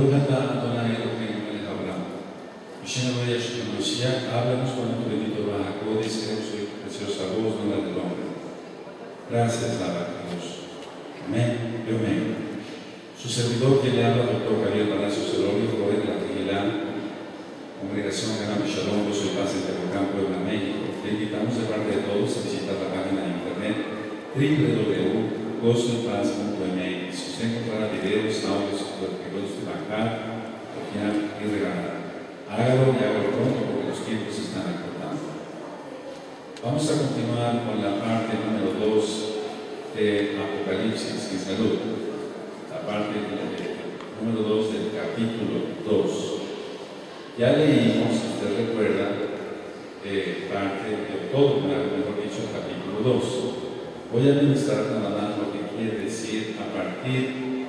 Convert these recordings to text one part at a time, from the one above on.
Baruch Adonai Eloheinu melech haolam. Hashem Yeshua Mashiach, háblanos con tu bendito Bajacodes, queremos oír tu preciosa voz, no la del hombre. Gracias, Dios. Amén y amén. Su servidor que le habla, doctor Javier Palacios Elorio, joven de la Trinidad, Congregación Ganame Shalom, yo soy Paz en Tehuacán, Puebla, México. Le invitamos de parte de todos a visitar la página de internet www.gozoypaz.mx. Usted encontrará videos, audios que puede usted bajar, copiar y regalar. Hágalo y hágalo pronto porque los tiempos se están acortando. Vamos a continuar con la parte número 2 de Apocalipsis y Salud. La parte número 2 del capítulo 2. Ya leímos, si usted recuerda, parte de todo, mejor dicho, el capítulo 2. Voy a administrar nada más lo que quiere decir a partir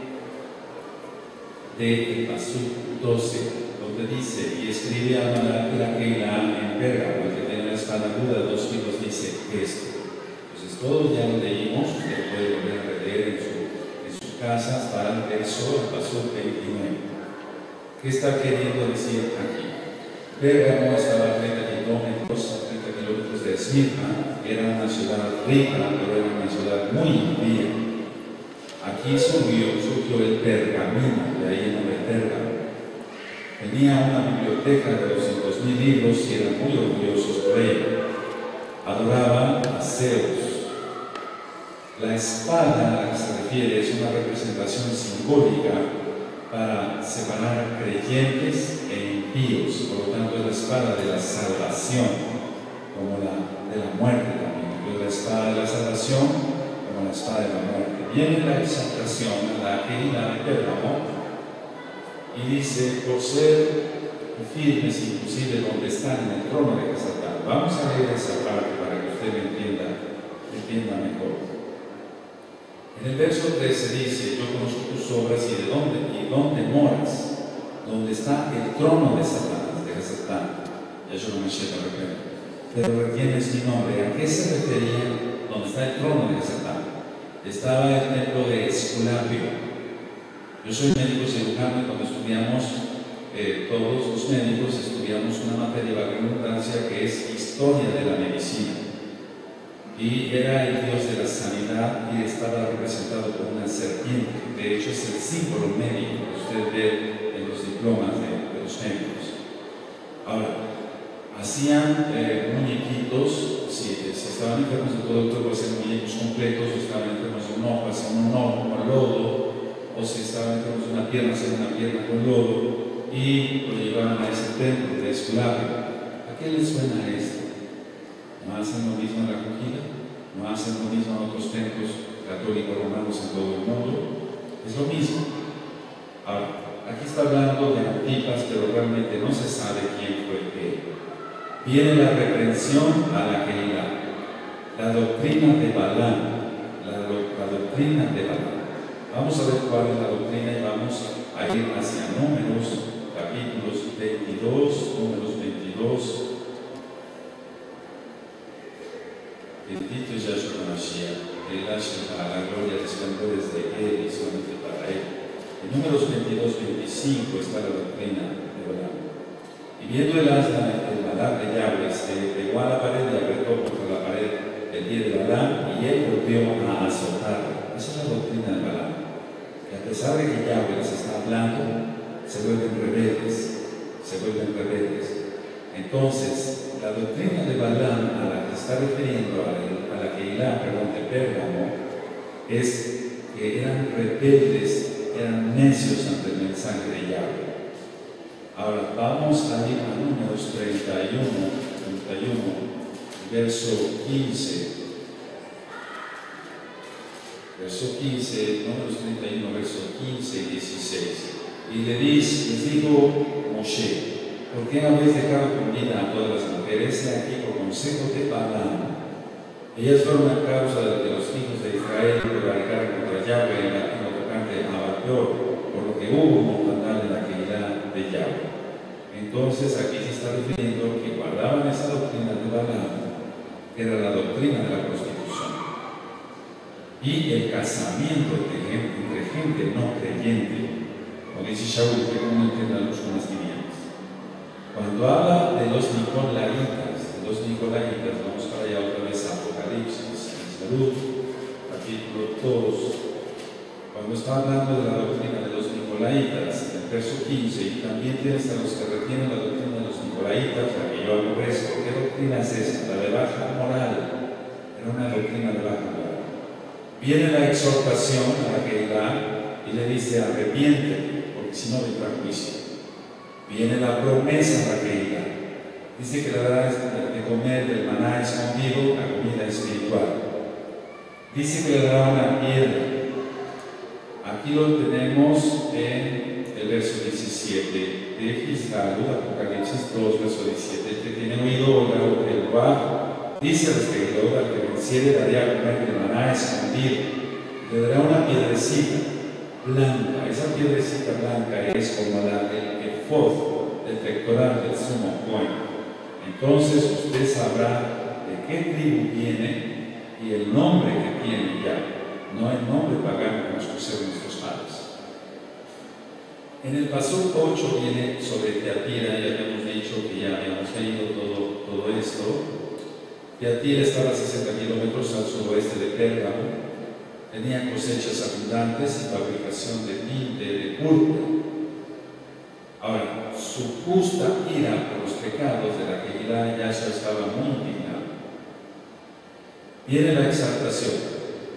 del pasuk 12, donde dice: y escribe a Malach la Keilah en Pérgamo, el que tiene la espada aguda, 2 filos, dice esto. Entonces, todo ya lo leímos, usted puede volver a leer en su casa hasta el verso, el pasuk 29. ¿Qué está queriendo decir aquí? Pérgamo estaba a 30 kilómetros de Esmirna, era una ciudad rica, pero era una ciudad muy impía. Aquí surgió el pergamino, de ahí el nombre Pérgamo. Tenía una biblioteca de 200,000 libros y eran muy orgullosos por ello. Adoraban a Zeus. La espada a la que se refiere es una representación simbólica para separar creyentes e impíos, por lo tanto es la espada de la salvación, como la de la muerte también. Entonces la espada de la salvación como la espada de la muerte. Viene la exaltación a la Keilah de Pérgamo y dice: por ser firmes inclusive donde están en el trono de Satán. Vamos a leer esa parte para que usted me entienda mejor. En el verso 13 dice: yo conozco tus obras y dónde moras, donde está el trono de Satanás, de Satán. Yeshua Mashiach lo refiere. Pero retienes mi nombre. ¿A qué se refería donde está el trono de Satán? Estaba el templo de Esculapio. Yo soy médico cirujano y cuando estudiamos, todos los médicos estudiamos una materia de redundancia que es historia de la medicina. Y era el dios de la sanidad y estaba representado por una serpiente. De hecho, es el símbolo médico que usted ve en los diplomas de los médicos. Ahora, hacían muñequitos, si estaban enfermos de todo el cuerpo, hacían muñecos completos, o estaban enfermos de un ojo, hacían un ojo con lodo, o si estaban enfermos de una pierna, hacían una pierna con lodo, y lo llevaban a ese templo de Esculapio. ¿A qué les suena esto? ¿No hacen lo mismo en la acogida? ¿No hacen lo mismo en otros templos católicos romanos en todo el mundo? Es lo mismo. Ahora, aquí está hablando de Antipas, pero realmente no se sabe quién fue él. Viene la reprensión a la Keilah, la doctrina de Balaam, la doctrina de Balaam. Vamos a ver cuál es la doctrina y vamos a ir hacia Números, capítulos 22, Números 22. Bendito es Yahshua Mashiach, el para la gloria de esplendores de él y solamente para él. En Números 22, 25 está la doctrina de Balaam. Y viendo el asna el Balaam de Yahweh, se pegó a la pared y apretó contra la pared el pie de Balaam, y él volvió a azotarlo. Esa es la doctrina de Balaam. Que a pesar de que Yahweh les está hablando, se vuelven rebeldes. Entonces, la doctrina de Balaam a la que está refiriendo a la Keilah, de Pérgamo, es que eran rebeldes, eran necios ante el mensaje de Yahweh. Ahora vamos a ir a Números 31, verso 15. Números 31, verso 15 y 16. Y les dijo Moshe: ¿por qué habéis dejado con vida a todas las mujeres? He aquí por consejo de Balaam. Ellas fueron a causa de que los hijos de Israel prevaricaron contra Yahweh en lo tocante a Baal-peor, por lo que hubo mortandad en la Keilah de Yahweh. Entonces aquí se está refiriendo que guardaban esa doctrina de Balaam, que era la doctrina de la prostitución, y el casamiento entre gente no creyente. como dice Shaul, que no entiende la luz con las tinieblas. Cuando habla de los nicolaitas, vamos para allá otra vez a Apocalipsis, Salud, capítulo 2. Cuando está hablando de la doctrina de los nicolaitas, en el verso 15, y también tienes a los que retienen la doctrina de los nicolaitas, la que yo aborrezco. ¿Qué doctrina es esa? La de baja moral. Era una doctrina de baja moral. Viene la exhortación a la que irá y le dice: arrepiéntete, porque si no vendrá juicio. Viene la promesa a la que irá. Dice que le dará de comer del maná escondido, la comida espiritual. Dice que le dará una piedra. Aquí lo tenemos en el verso 17 de Gisdalud, Apocalipsis 2, verso 17. El que tiene oído, oiga lo que él va. Dice al seguidor: al que venciere daré a comer del maná escondido. Le dará una piedrecita blanca. Esa piedrecita blanca es como la del efod, del pectoral del sumo cohen. Entonces usted sabrá de qué tribu viene y el nombre que tiene ya. No el nombre pagano que nos pusieron nuestros padres. En el paso 8 viene sobre Teatira. Ya habíamos dicho que ya habíamos leído todo esto. Teatira estaba a 60 kilómetros al suroeste de Pérgamo. Tenía cosechas abundantes y fabricación de tinte de púrpura. Ahora, su justa ira por los pecados de la que Yahshua estaba muy indignado. Viene la exaltación.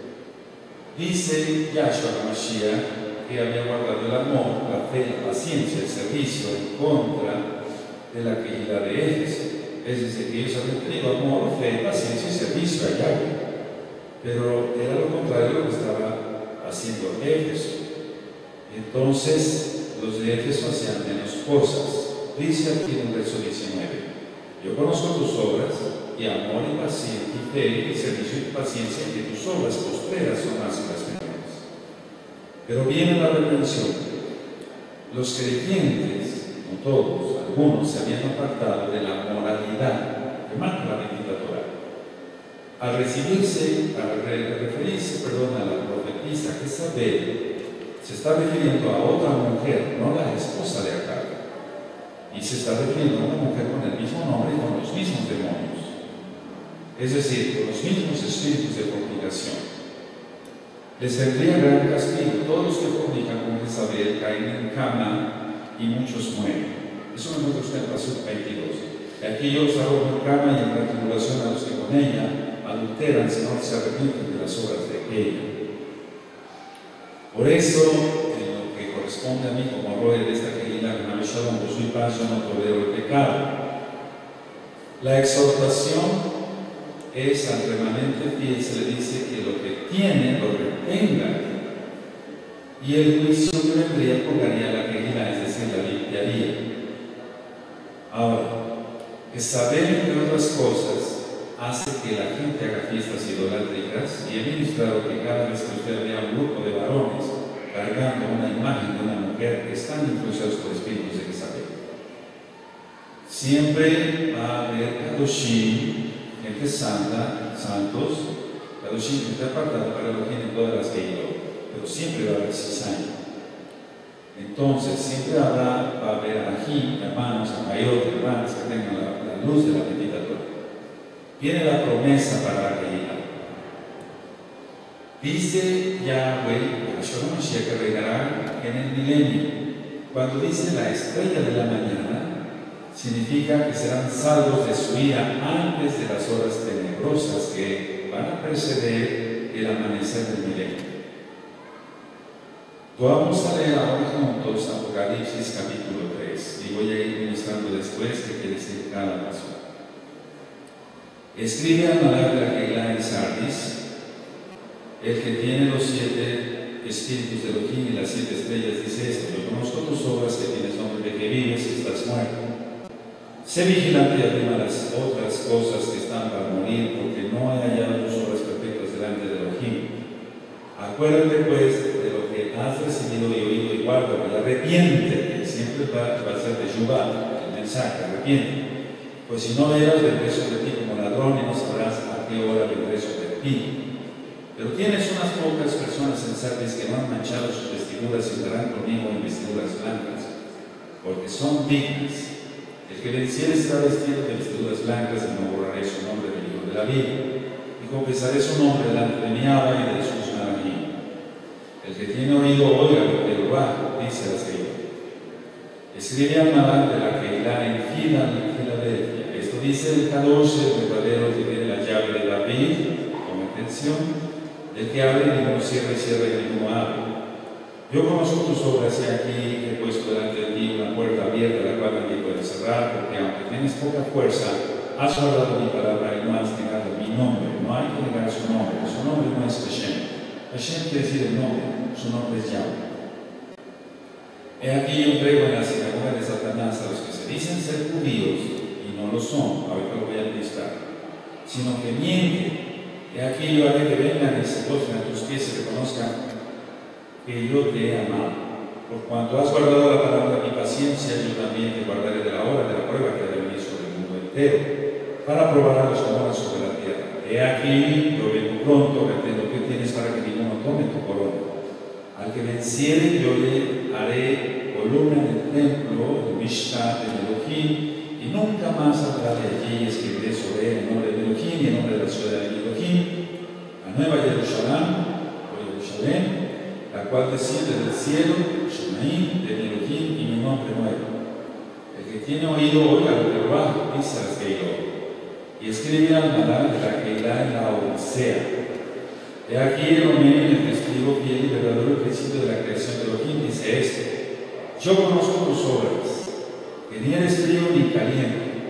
Dice Yahshua HaMashiach que había guardado el amor, la fe, la paciencia, el servicio en contra de la quejidad de Éfeso. Es decir, que ellos habían tenido amor, fe, paciencia y servicio a Yahweh. Pero era lo contrario de lo que estaba haciendo Éfeso. Entonces, los de Éfeso hacían menos cosas. Dice aquí en el verso 19: yo conozco tus obras, y amor y paciencia, y fe, y servicio y paciencia, y que tus obras postreras son más que las primeras. Pero viene la reprensión. Los creyentes, no todos, algunos se habían apartado de la moralidad que marca la bendita Torah. Al referirse a la profetisa Jezabel, se está refiriendo a otra mujer, no la esposa de Acab, y se está refiriendo a una mujer con el mismo nombre y con los mismos demonios. Es decir, con los mismos espíritus de fornicación. Les vendría gran castigo. Todos los que fornican con Jezabel caen en cama y muchos mueren. Eso lo encuentra usted en el paso 22. Y aquí yo os arrojo en cama y en la tribulación a los que con ella adulteran, si no se arrepienten de las obras de ella. Por eso, en lo que corresponde a mí como roe de esta querida Shalom, yo soy paz, yo no tolero el pecado. La exhortación es al remanente fiel, se le dice que lo que tiene lo retenga, y el juicio que vendría colgaría la quejida, es decir, la limpiaría. Ahora, que saber, entre otras cosas, hace que la gente haga fiestas idolátricas, y he ministrado que cada vez que usted vea un grupo de varones cargando una imagen de una mujer, que están influenciados por espíritus de Jezabel. Siempre va a haber Kadoshim, gente santa, santos, Kadoshim, gente apartada para lo que tienen todas las que yo, pero siempre va a haber cizaña. Entonces, siempre va a haber Ahim, hermanos, Amayot, hermanas que tengan la luz de la bendita Torah. Viene la promesa para la realidad. Dice Yahweh, Yahshua HaMashiach, que reinará en el milenio. Cuando dice la estrella de la mañana, significa que serán salvos de su ira antes de las horas tenebrosas que van a preceder el amanecer del milenio. Vamos a leer ahora juntos Apocalipsis capítulo 3 y voy a ir ministrando después que quiere decir cada paso. Escribe al malak de la Keilah en Sardis, el que tiene los 7 espíritus de Elohim y las 7 estrellas, dice esto: yo conozco tus obras, que tienes nombre de que vives y estás muerto. Sé vigilante y arrima las otras cosas que están para morir, porque no he hallado tus obras perfectas delante de Elohim. Acuérdate pues de lo que has recibido y oído y guárdalo, y arrepiéntete. Siempre va a ser de Yubá el mensaje: arrepiéntete. Pues si no verás, vendré sobre ti como ladrón y no sabrás a qué hora vendré sobre ti. Pero tienes unas pocas personas en Sardis que no han manchado sus vestiduras vestiduras y andarán conmigo en vestiduras blancas, porque son dignas. El que venciere será vestido de vestiduras blancas, y no borraré su nombre del libro de la vida, y confesaré su nombre delante de mi Abba y de Jesús Maraví. El que tiene oído, oiga lo que Jehová dice al Señor. Escribe al Malán de la Keilah en Filadelfia. Esto dice el Kadosh, el verdadero, que tiene la llave de David, con atención, el que abre y ninguno cierra y cierra y ninguno abre. Yo conozco tus obras y aquí he puesto delante de ti una puerta abierta, la cual nadie puede cerrar, porque aunque tienes poca fuerza, has guardado mi palabra y no has negado mi nombre. No hay que negar su nombre. Su nombre no es Hashem. Hashem quiere decir el nombre, su nombre es Yahweh. He aquí yo entrego en la sinagoga de Satanás a los que se dicen ser judíos y no lo son, ahorita lo voy a listar, sino que mienten. He aquí yo haré que vengan y se postren a tus pies y reconozcan que yo te he amado. Por cuanto has guardado la palabra de mi paciencia, yo también te guardaré de la hora de la prueba que ha de venir sobre el mundo entero, para probar a los que moran sobre la tierra. He aquí yo vengo pronto, retén lo que tienes para que ninguno tome tu corona. Al que venciere, yo le haré columna en el templo, el Mishkan de Elohim, y nunca más saldrá de allí. Escribiré sobre él el nombre de Elohim y el nombre de la ciudad de Elohim, la nueva Jerusalén, o Jerusalén, la cual desciende del cielo, Shemaim de Elohim, y mi nombre nuevo. El que tiene oído, oiga lo que Jehová dice al Señor. Y escribe al Malán de la Keilah en la Odisea. He aquí el hombre, el testigo fiel y verdadero, el principio de la creación de Elohim, dice esto: yo conozco tus obras, que ni eres frío ni caliente.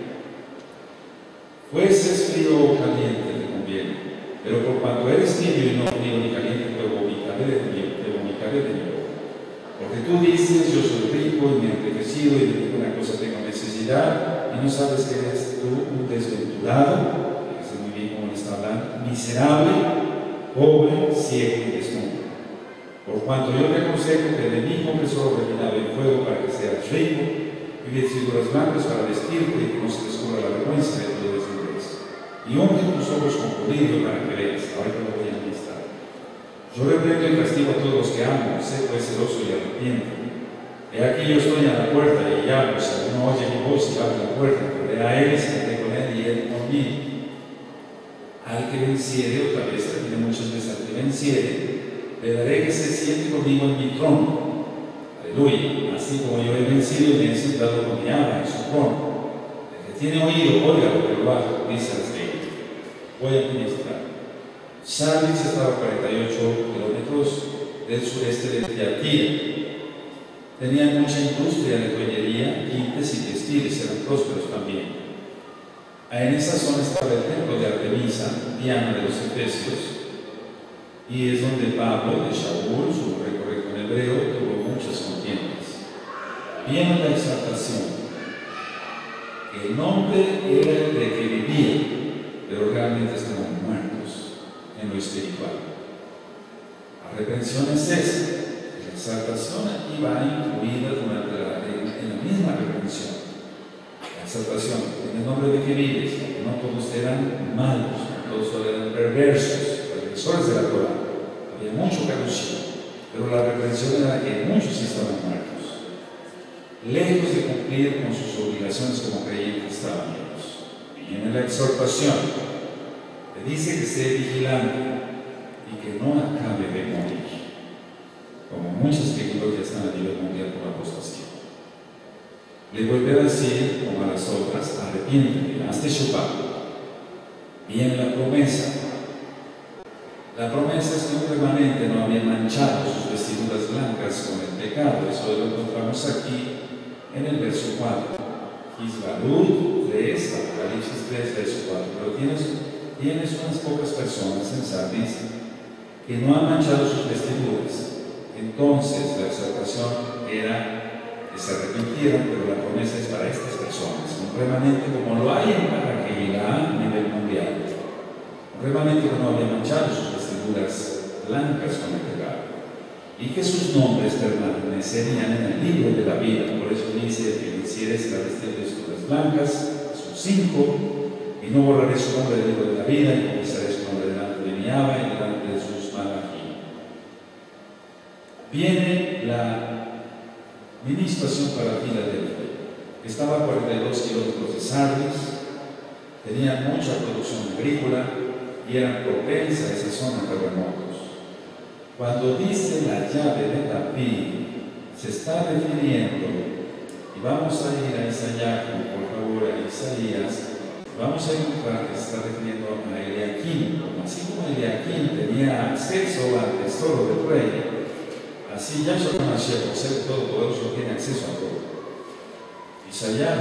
Fueses frío o caliente te conviene, pero por cuanto eres tibio y no frío ni caliente, te vomitaré de mí. Porque tú dices, yo soy rico y me he enriquecido y de ninguna cosa tengo necesidad, y no sabes que eres tú un desventurado, fíjese muy bien cómo le está hablando, miserable, pobre, ciego y desnudo. Por cuanto yo te aconsejo que de mí compres oro refinado en fuego para que seas rico, y vestiduras blancas para vestirte y que no se descubra la vergüenza de tu desnudez. Y unge tus ojos con colirio para que veas. Ahora lo voy a administrar. Yo reprendo y castigo a todos los que amo, sé pues celoso y arrepiento. He aquí yo estoy a la puerta y llamo, si alguno oye mi voz y abre la puerta, entraré a él, sentaré con él y él conmigo. Al que venciere, otra vez, repite muchas veces, al que venciere, le daré que se siente conmigo en mi trono. Aleluya. Así como yo he vencido y me he sentado con mi Abba en su trono. El que tiene oído, oiga lo que Jehová dice al Señor. Voy a ministrar. Sardis estaba a 48 kilómetros del sureste de Tiatira. Tenían mucha industria de joyería, tintes y textiles, eran prósperos también. En esa zona estaba el templo de Artemisa, Diana de los Efesios, y es donde Pablo, de Shaul, su nombre correcto en hebreo, tuvo muchas contiendas. Viene la exaltación. El nombre era el de que vivía, pero realmente estaban muertos en lo espiritual. La reprensión es esa. La exaltación aquí va incluida durante en la misma reprensión. Exaltación, en el nombre de que vives, no todos eran malos, todos eran perversos, transgresores de la Torah. Había mucho caduceo, pero la reprensión era que muchos estaban muertos. Lejos de cumplir con sus obligaciones como creyentes estaban ellos. Viene la exhortación, le dice que esté vigilante y que no acabe de morir, como muchas tecnologías están a nivel mundial por apostasía. Le vuelve a decir, como a las otras, arrepiéntete, hazte shofar. Viene la promesa. La promesa es que un remanente no había manchado sus vestiduras blancas con el pecado. Eso lo encontramos aquí en el verso 4. Isbalud 3, Apocalipsis 3, verso 4. Pero tienes unas pocas personas en Sardis que no han manchado sus vestiduras. Entonces la exaltación era que se arrepintieron, pero la promesa es para estas personas, un remanente como lo hay en Keilah a nivel mundial, un remanente que no había manchado sus vestiduras blancas con el pecado, y que sus nombres permanecerían en el libro de la vida. Por eso dice que venciere será vestido de vestiduras blancas, sus 5, y no borraré su nombre del libro de la vida, y confesaré su nombre delante de mi Abba y delante de sus malají. Viene la ministración para Filadelfia. Estaba a 42 kilómetros de Sardis, tenían mucha producción agrícola y eran propensas a esa zona a terremotos. Cuando dice la llave de David, se está refiriendo, y vamos a ir a Isaías, por favor, a Isaías, vamos a encontrar que se está refiriendo a Eliaquim. Así como Eliaquim tenía acceso al tesoro del rey, así Yahshua HaMashiach, por ser todopoderoso, tiene acceso a todo. Isaías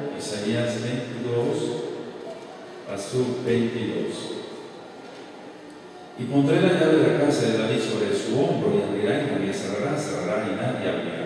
22, Pasuk 22. Y pondré la llave de la casa de David sobre su hombro, y abrirá y nadie cerrará, cerrará y nadie abrirá.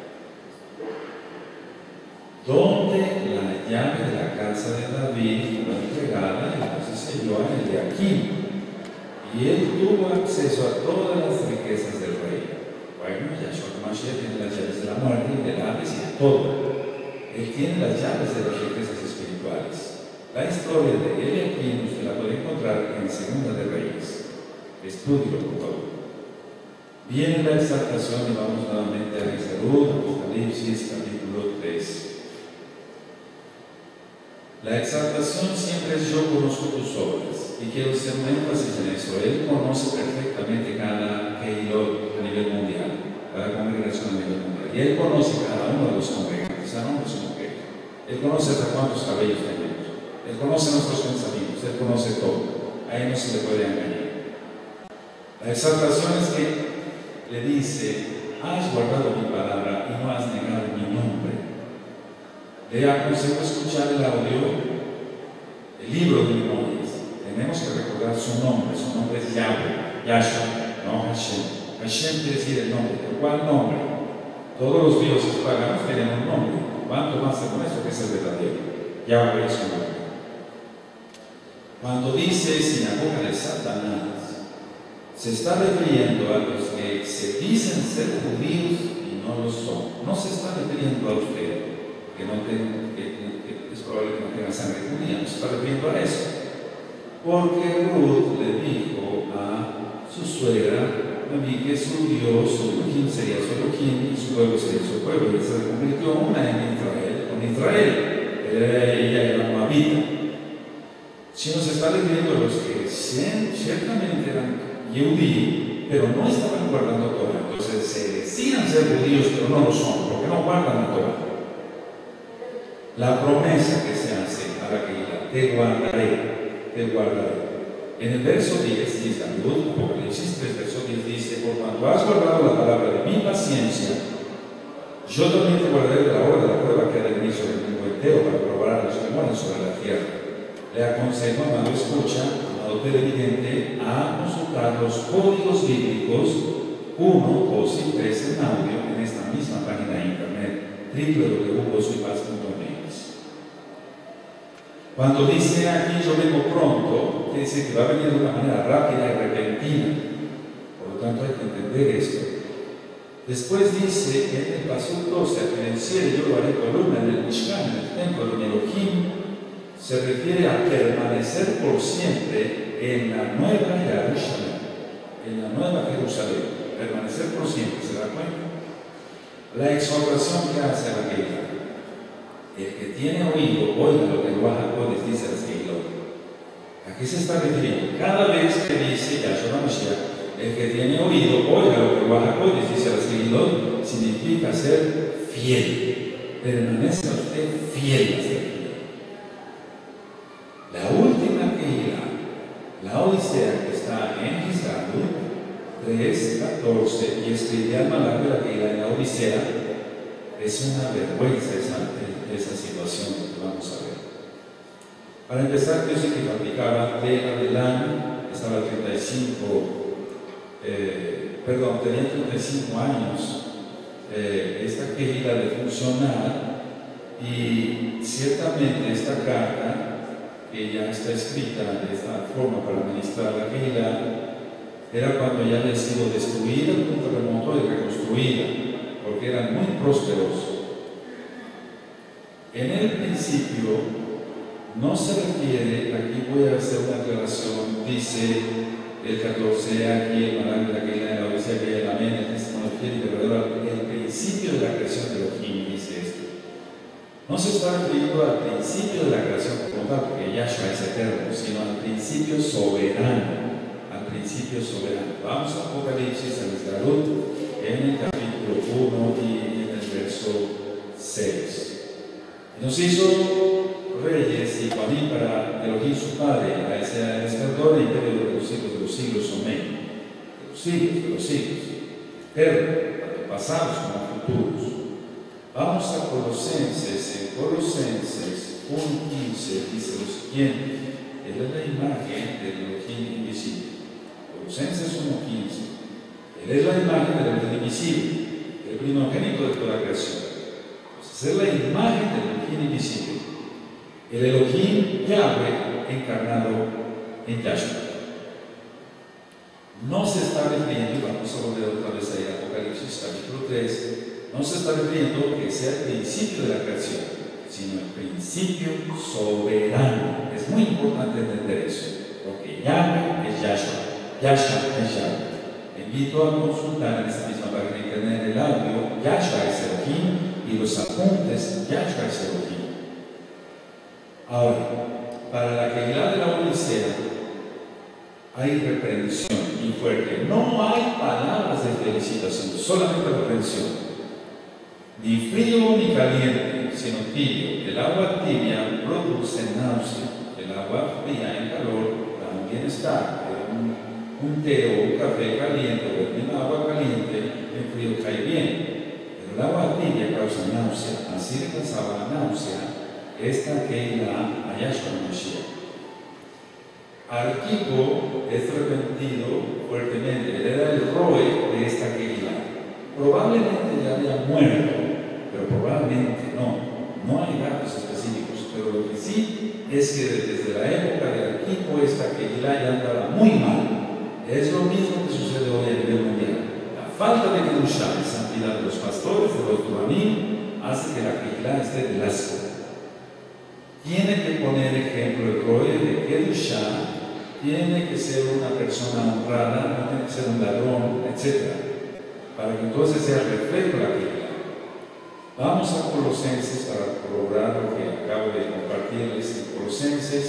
Donde la llave de la casa de David fue entregada, entonces se dio a Eliaquim, y él tuvo acceso a todas las riquezas del rey. Bueno, Yahshua HaMashiach tiene las llaves de la muerte y del Hades y de todo. Él tiene las llaves de las riquezas espirituales. La historia de Eliaquim usted la puede encontrar en Segunda de Reyes. Estudio, por favor. Viene la exaltación y vamos nuevamente a Salud, Apocalipsis, capítulo 3. La exaltación siempre es yo conozco tus obras, y quiero hacer un énfasis en eso. Él conoce perfectamente cada Keilot a nivel mundial, cada congregación a nivel mundial, y Él conoce cada uno de los congregantes, a hombres y mujeres. Él conoce hasta cuántos cabellos tenemos, Él conoce nuestros pensamientos, Él conoce todo. A Él no se le puede engañar. La exaltación es que le dice: has guardado mi palabra y no has negado mi nombre. Le aconsejo escuchar el audio, el libro de memorias. Tenemos que recordar su nombre es Yahweh, Yahshua, no Hashem. Hashem quiere decir el nombre, pero ¿cuál nombre? Todos los dioses paganos tienen un nombre. ¿Cuánto más se nuestro que es el verdadero? Yahweh es su nombre. Cuando dice sinagoga de Satanás, se está refiriendo a los que se dicen ser judíos y no lo son. No se está refiriendo a usted, que es probable que no tenga sangre judía, no se está refiriendo a eso. Porque Ruth le dijo a su suegra que su Dios, su Elohim sería su Elohim y su pueblo sería su pueblo. Y se convirtió una en Israel, con Israel. Ella era moabita. Si nos está refiriendo a los que ciertamente eran Yehudí, pero no estaban guardando Torah. Entonces se decían ser judíos, pero no lo son, porque no guardan la Torah. La promesa que se hace a la que te guardaré, te guardaré. En el verso 10 dice, Apocalipsis 3, verso 10 dice: por cuanto has guardado la palabra de mi paciencia, yo también te guardaré de la hora de la prueba que ha de venir sobre el mundo entero para probar a los que moran sobre la tierra. Le aconsejo, amado escucha, amado televidente, a consultar los códigos bíblicos 1, 2 y 3 en audio en esta misma página de internet, www.gozoypaz.mx. Cuando dice aquí yo vengo pronto, quiere decir que va a venir de una manera rápida y repentina. Por lo tanto hay que entender esto. Después dice en el paso 12, a que en el cielo yo lo haré columna en el Mishkan, en el templo de Elohim. Se refiere a permanecer por siempre en la nueva Jerusalén, en la nueva Jerusalén, permanecer por siempre. ¿Se da cuenta? La exhortación que hace a la Keila: el que tiene oído, oiga lo que el Wahakodes dice a la Keila. ¿A qué se está refiriendo? Cada vez que dice Yahshua HaMashiach, el que tiene oído, oiga lo que el Wahakodes dice a la Keila, significa ser fiel. Permanece usted fiel a ser. La última Keila, la Odisea, que está en Gizadu 3:14, y escribí al Malak de la Keila en la Odisea, es una vergüenza esa situación que vamos a ver. Para empezar, yo sé que fabricaba tela de lana, estaba tenía 35 años esta Keila de funcionar, y ciertamente esta carta, que ya está escrita de esta forma para administrar la Keila, era cuando ya había sido destruida por un terremoto y reconstruida, porque eran muy prósperos. En el principio no se refiere, aquí voy a hacer una aclaración, dice el 14, aquí el Malak de la Keila de la Odisea, que el amén, el testimonio sino fiel y verdadero, el principio de la creación de Elohim, dice esto. No se está refiriendo al principio de la creación como tal, porque Yahshua es eterno, sino al principio soberano. Al principio soberano. Vamos a Apocalipsis, a Esdrúbal, en el capítulo 1 y en el verso 6. Y nos hizo reyes y Juanín para Elohim su Padre, a ese esplendor y imperio de los siglos, amén. De los siglos. Pero, tanto pasados como futuros. Vamos a Colosenses. En Colosenses 1:15 dice lo siguiente. Él es la imagen del Elohim invisible. Colosenses 1:15. Él es la imagen del Elohim invisible, el primogénito de toda la creación. Entonces, es la imagen del Elohim invisible. El Elohim Yahweh encarnado en Yahshua. No se está refiriendo, y vamos a volver otra vez a Apocalipsis capítulo 3, no se está refiriendo que sea el principio de la creación, sino el principio soberano. Es muy importante entender eso, porque Yahweh es Yahshua, Yahshua es Yahweh. Te invito a consultar en esta misma página de internet el audio, Yahshua es Elohim, y los apuntes, Yahshua es Elohim. Ahora, para la Keilah de la Odisea hay reprensión y fuerte. No hay palabras de felicitación, solamente reprensión. Ni frío ni caliente, sino tibio. El agua tibia produce náusea. El agua fría en calor da un bienestar. Un té o un café caliente o el mismo agua caliente en frío cae bien. Pero el agua tibia causa náusea. Así le causaba la náusea esta Keilah a Yahshua Mashiach. Arquipo es arrepentido fuertemente. Él era el roe de esta Keilah. Probablemente ya había muerto, pero probablemente no hay datos específicos. Pero lo que sí es que desde la época de Arquipo esta Keilah ya andaba muy mal. Es lo mismo que sucede hoy a nivel mundial. La falta de Kedushá, de santidad de los pastores, de los Duanim, hace que la Keilah esté de asco. Tiene que poner ejemplo el roe de Kedushá. Tiene que ser una persona honrada, no tiene que ser un ladrón, etc. Para que entonces sea reflejo la Keilah. Vamos a Colosenses para corroborar lo que acabo de compartirles en Colosenses,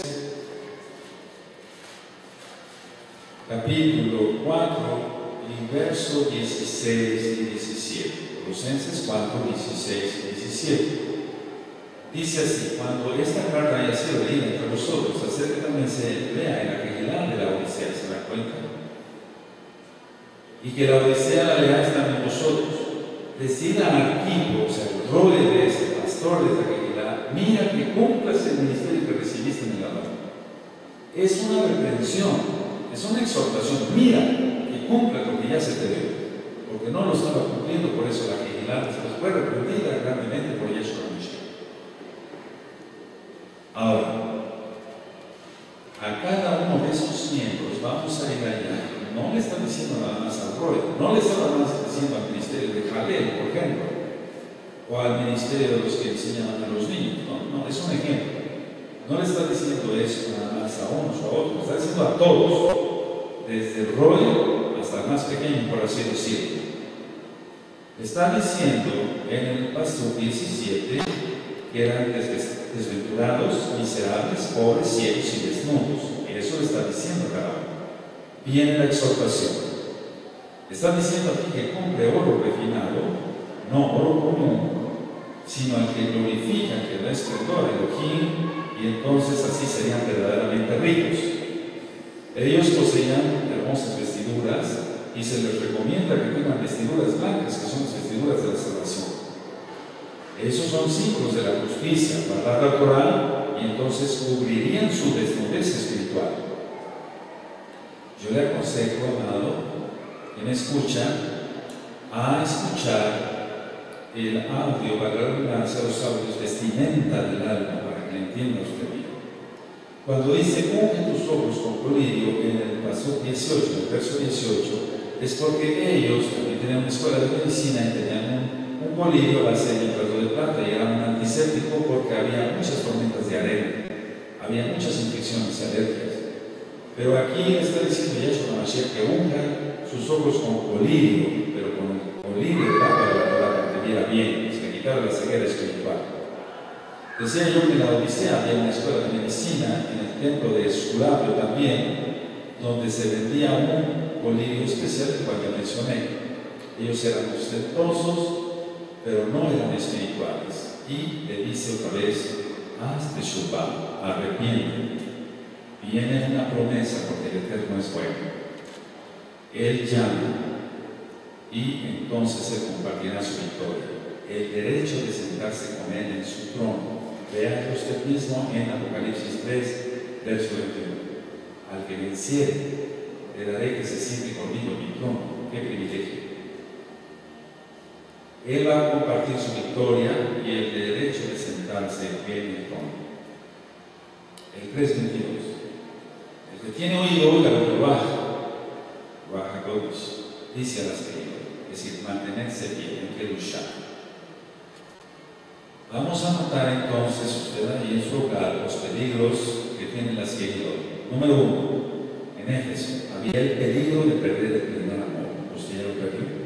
capítulo 4, y versos 16 y 17. Colosenses 4, 16 y 17. Dice así: cuando esta carta haya sido leída entre vosotros, hacer que también se lea en la Keilah de la Odisea, ¿se da cuenta? Y que la Odisea la leáis también vosotros. Decida a Arquipo, o sea, el roe de ese pastor de esta Keilah, mira que cumplas el ministerio que recibiste en el amor. Es una reprensión, es una exhortación. Mira que cumpla lo que ya se te dio, porque no lo estaba cumpliendo. Por eso la Keilah después fue reprendida grandemente por Yahshua Mashiach. Ahora, a cada uno de esos miembros vamos a ir allá. No le está diciendo nada más al roe, no le está nada más diciendo al ministerio de Jalel, por ejemplo, o al ministerio de los que enseñan a los niños. No, es un ejemplo. No le está diciendo eso nada más a unos o a otros, está diciendo a todos, desde el roe hasta el más pequeño, por así decirlo. Está diciendo en el paso 17 que eran desventurados, miserables, pobres, ciegos y desnudos. Eso le está diciendo a cada uno. Viene la exhortación. Está diciendo aquí que compre oro refinado, no oro común, sino al que glorifica, que da esplendor a Elohim, y entonces así serían verdaderamente ricos. Ellos poseían hermosas vestiduras y se les recomienda que tengan vestiduras blancas, que son las vestiduras de la salvación. Esos son símbolos de la justicia, guardar la Torah, y entonces cubrirían su desnudez espiritual. Yo le aconsejo, amado, que me escucha, a escuchar el audio, para la redundancia, los audios, vestimenta del alma, para que le entienda usted bien. Cuando dice, unge tus ojos con colirio, en el paso 18, en el verso 18, es porque ellos también tenían una escuela de medicina y tenían un colirio a base de nitrato de plata, y era un antiséptico porque había muchas tormentas de arena, había muchas infecciones y alergias. Pero aquí está diciendo Yahshua Mashiach que unja sus ojos con colirio, pero con Bolivia para la Torah para que viera bien, se le quitaba la ceguera espiritual. Decía yo que en la Odisea había una escuela de medicina en el templo de Esculapio también, donde se vendía un colirio especial, el cual ya mencioné. Ellos eran ostentosos, pero no eran espirituales. Y le dice otra vez, haz teshuvá, arrepiéntete. Viene una promesa porque el Eterno es bueno. Él llama y entonces Él compartirá su victoria. El derecho de sentarse con Él en su trono. Vea usted mismo en Apocalipsis 3, verso 21. Al que venciere, le daré que se siente conmigo en mi trono. ¡Qué privilegio! Él va a compartir su victoria y el derecho de sentarse en el trono. El 3:22. El que tiene oído, oiga lo que baja Kodesh, dice a las queridas, es decir, mantenerse bien en Kedushá. Vamos a notar entonces usted ahí en su hogar los peligros que tienen las queridas. Número 1, en Éfeso había el peligro de perder el primer amor. ¿Usted ya lo perdió?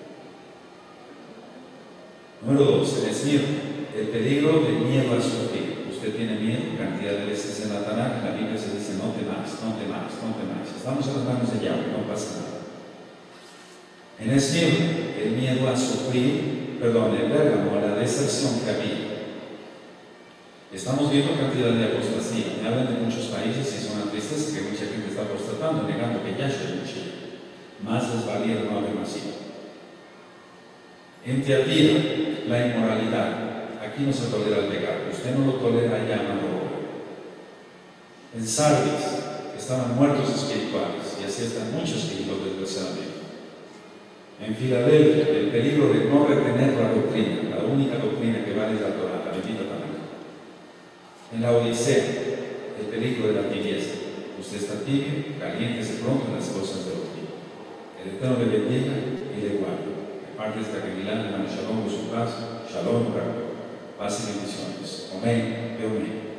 Número 2, en Esmirna, el peligro de miedo a sufrir. Usted tiene miedo, cantidad de veces en la Tanakh, en la Biblia se dice no temas, no temas, no temas. Estamos en las manos de Yahweh, no pasa nada. En Esmirna, el miedo a sufrir, en Pérgamo, la deserción que había. Estamos viendo cantidad de apostasía. Me hablan de muchos países y son tristes que mucha gente está apostatando, negando que Yahshua es Mashiach. Más les valía no haber nacido. En Tiatira, la inmoralidad. Aquí no se tolera el pecado. Usted no lo tolera allá, no lo tolera. En Sardis, estaban muertos espirituales, y así están muchos hijos desgraciadamente. En Filadelfia, el peligro de no retener la doctrina, la única doctrina que vale es la Torah, la bendita también. En la Odisea, el peligro de la tibieza. Usted está tibio, caliéntese pronto en las cosas de los tibios. El Eterno le bendiga y le guarde. De parte de esta Kehilá, hermano Shalom, por su paz, Shalom, paz y bendiciones. Amén. Amén.